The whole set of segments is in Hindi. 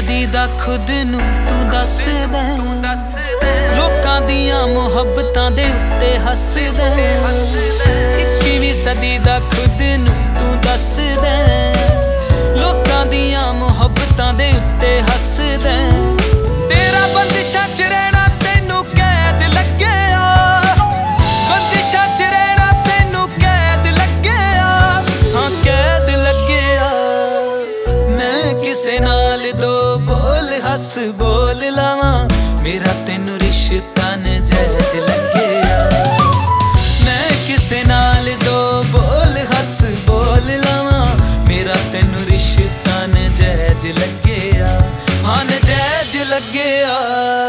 सदी दा खुद नू तू दस दे, लोकां दियां मुहब्बतां दे उत्ते हस दे। 21वीं सदी दा खुद नू तू दस दे, लोकां दियां मुहब्बतां दे उत्ते हस दे। तेरा बंदिशां च रहना तैनू कैद लगे आ, बंदिशां च रहना तैनू कैद लगे आ, हाँ कैद लगे आ। मैं किसे नाल दो बोल हस बोल लावां, मेरा तैनू रिश्ता नजायज लगे आ। मैं किसे नाल दो बोल हस बोल लावां, मेरा तैनू रिश्ता नजायज लगे आ, हाँ नजायज लगे आ।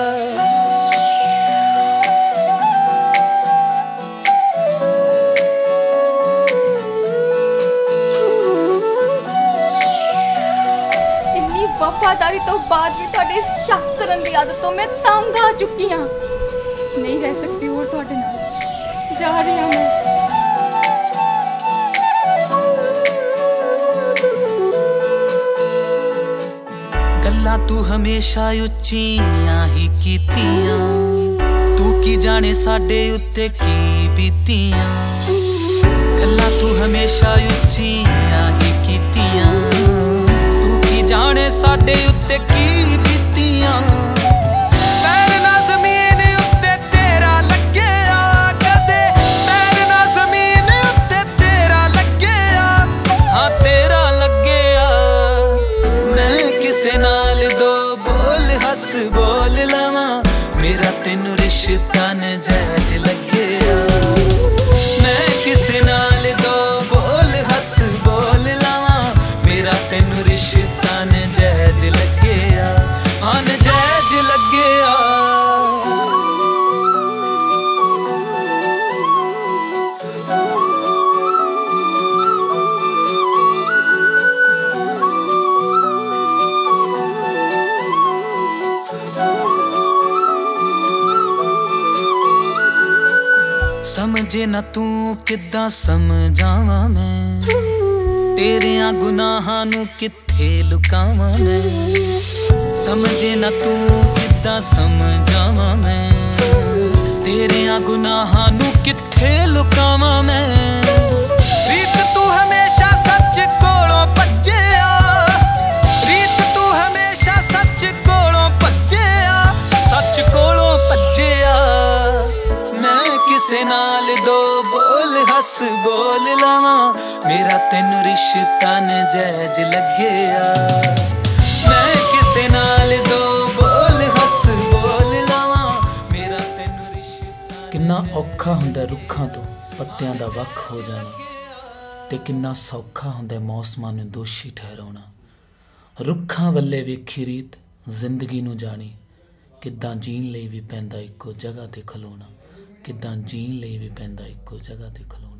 वफादारी तो बाद भी तुहाडे शक करन दी आदत तो मैं तंग आ चुकी हाँ। नहीं रह सकती और तुहाडे नाल, जा रही हूं मैं। गल्लां तू हमेशा उच्चियां ही कीतियां, तू की जाने साडे उत्ते की बीतियां। गल्लां तू हमेशा उच्चियां ही कीतियां, जाने साडे उत्ते की बीतियां। पैर ना ज़मीन उत्ते तेरा लगे आ, कदे पैर ना ज़मीन उत्ते तेरा लगे आ, हाँ तेरा लगे आ। मैं किसे नाल दो बोल हस बोल लावां, मेरा तैनू रिश्ता नजायज लगे आ। मैं किसे नाल दो बोल हस बोल लावां, मेरा तैनू रिश्ता नजायज लगे आ, हाँ नजायज लगे आ। समझे ना तू किद्दां समझावां मैं, तेरियां गुनाहां नू कित्थे लुकावां मैं। समझे ना तू किद्दां समझावां मैं, तेरियां गुनाहां नू कित्थे लुकावां मैं। रीत तू हमेशा सच कोलों भज्जे आ, रीत तू हमेशा सच कोलों भज्जे आ, सच कोलों भज्जे आ। मैं किसे नाल दो बोल हस बोल लावां, मेरा तैनू रिश्ता नजायज लगे आ। मैं किसे नाल दो बोल हस बोल लावां, मेरा तैनू रिश्ता। किन्ना औखा हुंदा रुखां तो पत्तियां दा वख हो जाना, ते किन्ना सौखा हुंदा मौसमां नूं दोषी ठहराउणा। रुखां वल्ले वेखी रीत जिंदगी नूं जानी, किद्दां जीण लई भी पैंदा इक्को जगह ते खलोना, किद्दां जीण लई भी पैंदा इक्को जगह ते खलोना।